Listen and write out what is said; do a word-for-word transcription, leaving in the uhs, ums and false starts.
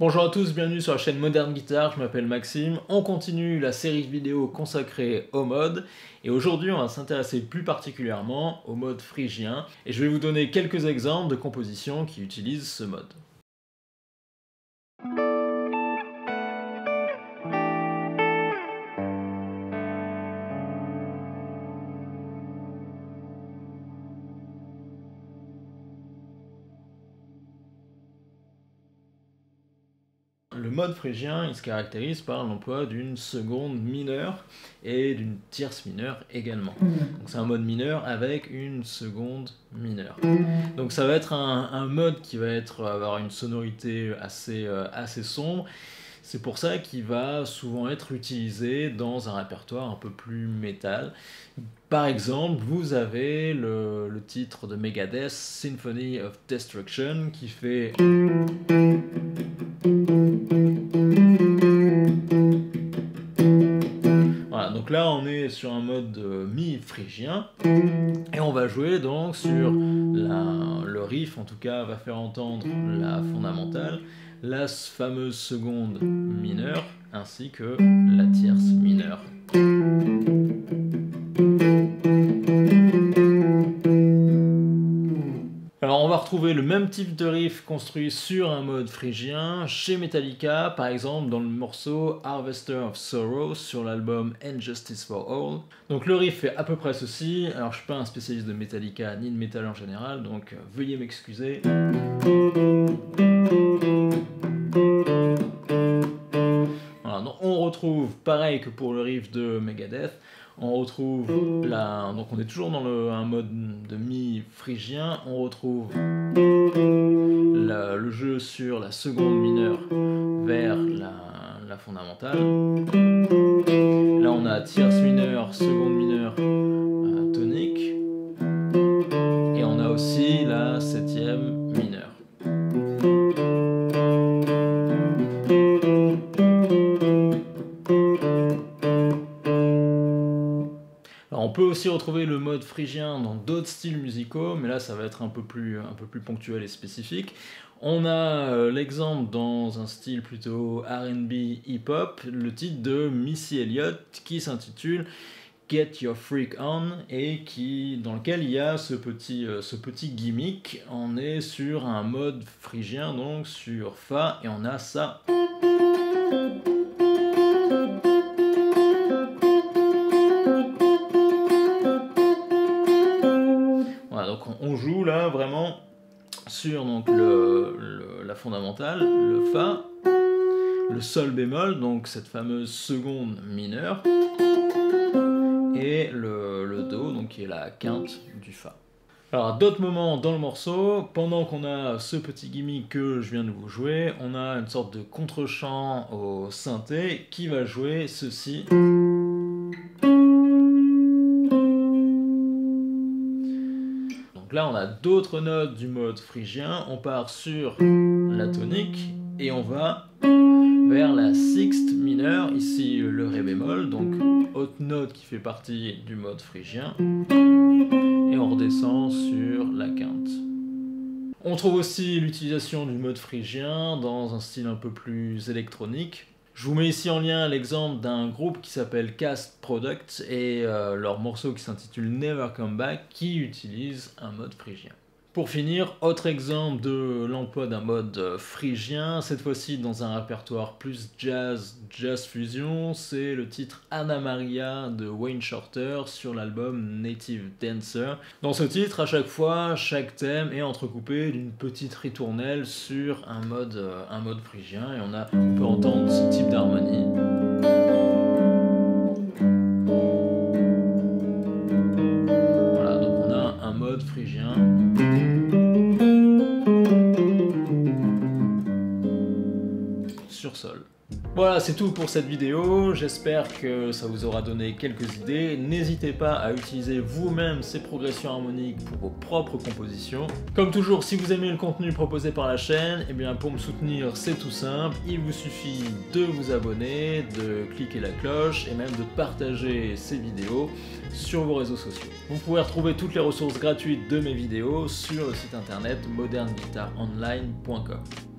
Bonjour à tous, bienvenue sur la chaîne Modern Guitar, je m'appelle Maxime. On continue la série de vidéos consacrée au mode et aujourd'hui on va s'intéresser plus particulièrement au mode phrygien et je vais vous donner quelques exemples de compositions qui utilisent ce mode. Le mode phrygien, il se caractérise par l'emploi d'une seconde mineure et d'une tierce mineure également. Donc c'est un mode mineur avec une seconde mineure. Donc ça va être un, un mode qui va être, avoir une sonorité assez, euh, assez sombre. C'est pour ça qu'il va souvent être utilisé dans un répertoire un peu plus métal. Par exemple, vous avez le, le titre de Megadeth, Symphony of Destruction, qui fait... Voilà, donc là on est sur un mode euh, mi-phrygien et on va jouer donc sur la, le riff, en tout cas va faire entendre la fondamentale, la fameuse seconde mineure ainsi que la tierce mineure. Alors on va retrouver le même type de riff construit sur un mode phrygien chez Metallica, par exemple dans le morceau Harvester of Sorrow sur l'album And Justice for All. Donc le riff fait à peu près ceci. Alors je suis pas un spécialiste de Metallica ni de métal en général, donc euh, veuillez m'excuser. Voilà, donc on retrouve pareil que pour le riff de Megadeth. On retrouve la... donc on est toujours dans le, un mode de mi-phrygien, on retrouve la, le jeu sur la seconde mineure vers la, la fondamentale. Là on a tierce mineure, seconde mineure, euh, tonique. Et on a aussi la septième mineure. Alors on peut aussi retrouver le mode phrygien dans d'autres styles musicaux, mais là ça va être un peu plus, un peu plus ponctuel et spécifique. On a euh, l'exemple dans un style plutôt R and B hip-hop, le titre de Missy Elliott qui s'intitule Get Your Freak On et qui, dans lequel il y a ce petit, euh, ce petit gimmick. On est sur un mode phrygien, donc sur Fa, et on a ça. Donc on joue là vraiment sur donc, le, le, la fondamentale, le Fa, le Sol bémol, donc cette fameuse seconde mineure, et le, le Do, donc qui est la quinte du Fa. Alors à d'autres moments dans le morceau, pendant qu'on a ce petit gimmick que je viens de vous jouer, on a une sorte de contre-champ au synthé qui va jouer ceci. Là, on a d'autres notes du mode phrygien. On part sur la tonique et on va vers la sixte mineure, ici le ré bémol, donc haute note qui fait partie du mode phrygien. Et on redescend sur la quinte. On trouve aussi l'utilisation du mode phrygien dans un style un peu plus électronique. Je vous mets ici en lien l'exemple d'un groupe qui s'appelle Cast Product et euh, leur morceau qui s'intitule Never Come Back qui utilise un mode phrygien. Pour finir, autre exemple de l'emploi d'un mode phrygien, cette fois-ci dans un répertoire plus jazz, jazz fusion, c'est le titre Anna Maria de Wayne Shorter sur l'album Native Dancer. Dans ce titre, à chaque fois, chaque thème est entrecoupé d'une petite ritournelle sur un mode, euh, un mode phrygien et on, a, on peut entendre ce type d'harmonie. Voilà, donc on a un mode phrygien. Sur sol. Voilà, c'est tout pour cette vidéo, j'espère que ça vous aura donné quelques idées. N'hésitez pas à utiliser vous-même ces progressions harmoniques pour vos propres compositions. Comme toujours, si vous aimez le contenu proposé par la chaîne, eh bien pour me soutenir, c'est tout simple. Il vous suffit de vous abonner, de cliquer la cloche et même de partager ces vidéos sur vos réseaux sociaux. Vous pouvez retrouver toutes les ressources gratuites de mes vidéos sur le site internet modern guitar online point com.